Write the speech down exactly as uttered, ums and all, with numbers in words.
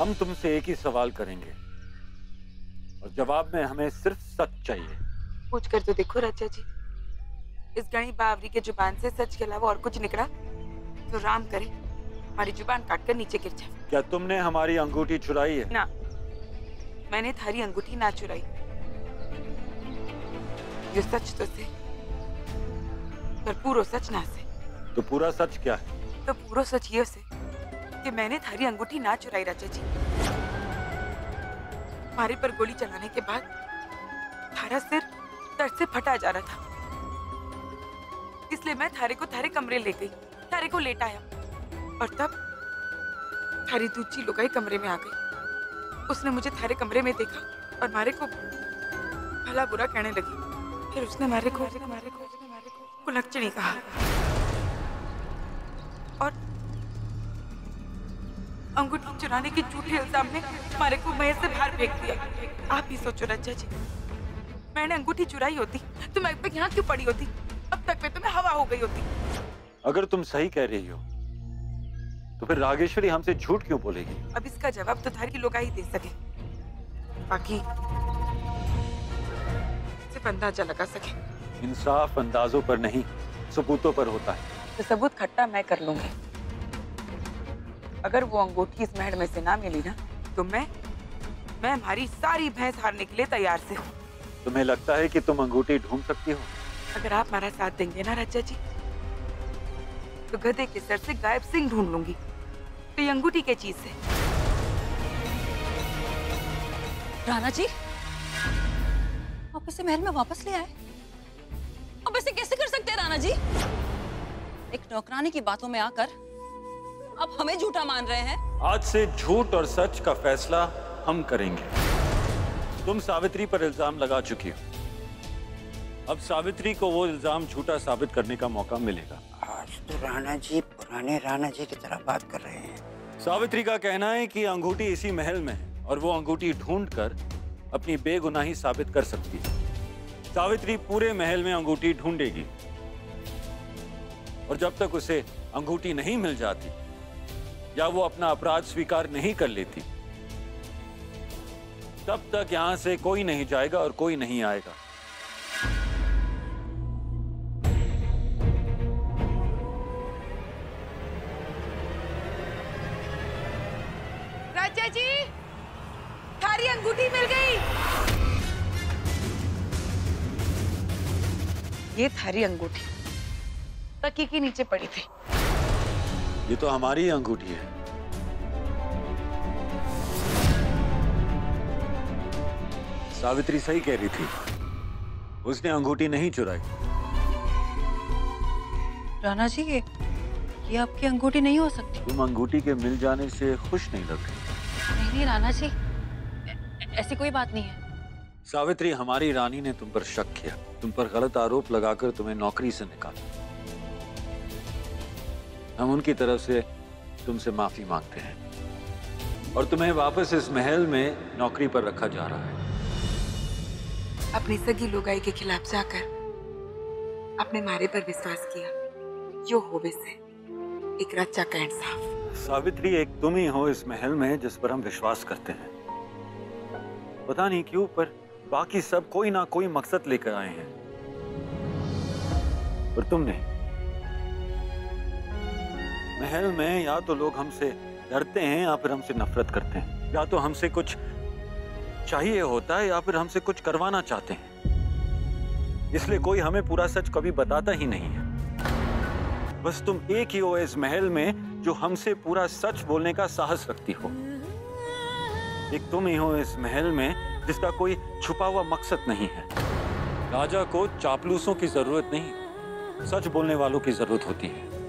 हम तुमसे एक ही सवाल करेंगे और जवाब में हमें सिर्फ सच चाहिए। पूछ कर तो देखो राजा जी, इस गणी बावरी के जुबान से सच के अलावा और कुछ निकला तो राम करे हमारी जुबान काट कर नीचे गिर जाए। क्या तुमने हमारी अंगूठी चुराई है? ना, मैंने थारी अंगूठी ना चुराई। जो सच तो से पर पूरो सच ना से। तो पूरा सच क्या है? तो पूरो सच ये से कि मैंने थारी अंगूठी ना चुराई राजा जी। मारे पर गोली चलाने के बाद थारा सिर दर्द से फटा जा रहा था, इसलिए मैं थारे को थारे कमरे ले गई, थारे को लेटाया और तब थारी दूसरी लुगाई कमरे में आ गई। उसने मुझे थारे कमरे में देखा और मारे को भला बुरा कहने लगी। फिर उसने मारे को मारे को मारे को कुलक्षणी कहा और अंगूठी चुराने की झूठी इल्जाम में मारे को महल से बाहर फेंक दिया। आप ही सोचो रज्जा जी, मैंने अंगूठी चुराई होती तो मैं यहाँ क्यों पड़ी होती? अब तक में तो मैं हवा हो गई होती। अगर तुम सही कह रही हो तो फिर रागेश्वरी हमसे झूठ क्यों बोलेगी? अब इसका जवाब तो थारी लोग ही दे सके, बाकी सिर्फ अंदाजा लगा सके। इंसाफ अंदाजों पर नहीं, सबूतों पर होता है। तो सबूत खट्टा मैं कर लूंगी। अगर वो अंगूठी इस महल में से ना मिली ना तो मैं मैं हमारी सारी भैंस हारने के लिए तैयार से हूँ। तुम्हें लगता है कि तुम अंगूठी ढूंढ सकती हो? अगर आप हमारा साथ देंगे ना रज्जा जी, तो गधे के सर से गायब सिंह ढूंढ लूंगी। तो ये अंगूठी के चीज से। राणा जी, आप इसे महल में वापस ले आए? अब ऐसे कैसे कर सकते हैं राणा जी? एक नौकरानी की बातों में आकर अब हमें झूठा मान रहे हैं। आज से झूठ और सच का फैसला हम करेंगे। तुम सावित्री पर इल्जाम लगा चुकी हो, अब सावित्री को वो इल्जाम झूठा साबित करने का मौका मिलेगा। आज तो राणा जी पुराने राणा जी की तरह बात कर रहे हैं। सावित्री का कहना है कि अंगूठी इसी महल में है और वो अंगूठी ढूंढकर अपनी बेगुनाही साबित कर सकती है। सावित्री पूरे महल में अंगूठी ढूंढेगी और जब तक उसे अंगूठी नहीं मिल जाती या वो अपना अपराध स्वीकार नहीं कर लेती, तब तक यहां से कोई नहीं जाएगा और कोई नहीं आएगा। राजा जी, थारी अंगूठी मिल गई। ये थारी अंगूठी तकिए के नीचे पड़ी थी। ये तो हमारी अंगूठी है। सावित्री सही कह रही थी, उसने अंगूठी नहीं चुराई। राणा जी, ये ये आपकी अंगूठी नहीं हो सकती। तुम अंगूठी के मिल जाने से खुश नहीं लग रही? नहीं नहीं राणा जी, ऐसी कोई बात नहीं है। सावित्री, हमारी रानी ने तुम पर शक किया, तुम पर गलत आरोप लगाकर तुम्हें नौकरी से निकाला। हम उनकी तरफ से तुमसे माफी मांगते हैं और तुम्हें वापस इस महल में नौकरी पर रखा जा रहा है। अपनी सगी लुगाई के खिलाफ जाकर अपने मारे पर विश्वास किया, यो होवे से एक रच्चा का इंसाफ। सावित्री, एक तुम ही हो इस महल में जिस पर हम विश्वास करते हैं। पता नहीं क्यों, पर बाकी सब कोई ना कोई मकसद लेकर आए हैं और तुम नहीं। महल में या तो लोग हमसे डरते हैं या फिर हमसे नफरत करते हैं, या तो हमसे कुछ चाहिए होता है या फिर हमसे कुछ करवाना चाहते हैं। इसलिए कोई हमें पूरा सच कभी बताता ही नहीं है। बस तुम एक ही हो इस महल में जो हमसे पूरा सच बोलने का साहस रखती हो। एक तुम ही हो इस महल में जिसका कोई छुपा हुआ मकसद नहीं है। राजा को चापलूसों की जरूरत नहीं, सच बोलने वालों की जरूरत होती है।